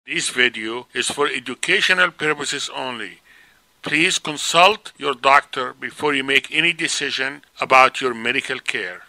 This video is for educational purposes only. Please consult your doctor before you make any decision about your medical care.